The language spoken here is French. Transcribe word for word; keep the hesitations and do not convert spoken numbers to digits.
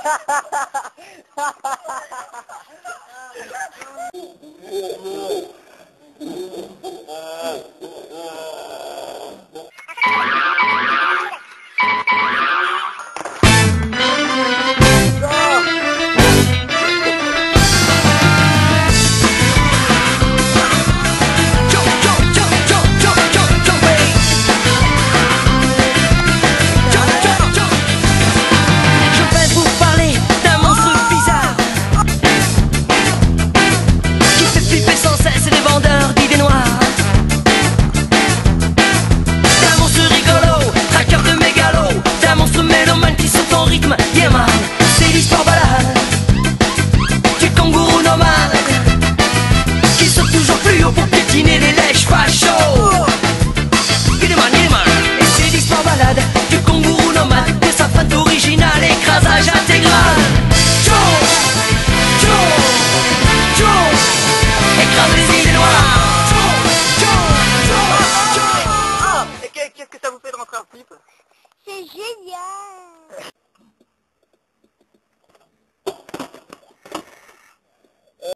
Yeah man, c'est l'histoire balade du kangourou nomade qui saute toujours plus haut pour piétiner les lèches fachos. Il est man, il est man. Et c'est l'histoire balade du kangourou nomade, de sa feinte originale, écrasage intégral. Joe, Joe, Joe, écrase les idées noires. Joe, Joe, Joe, Joe. Ah, et qu'est-ce que ça vous fait de rentrer en slip? C'est génial.